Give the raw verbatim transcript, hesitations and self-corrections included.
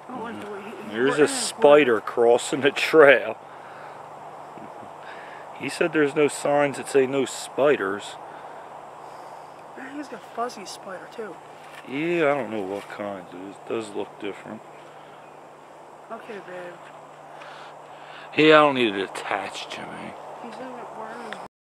Oh, mm-hmm. There's a spider crossing the trail. He said there's no signs that say no spiders. He's got a fuzzy spider too. Yeah, I don't know what kind. It does look different. Okay, babe. Yeah, I don't need it attached, Jimmy. He's in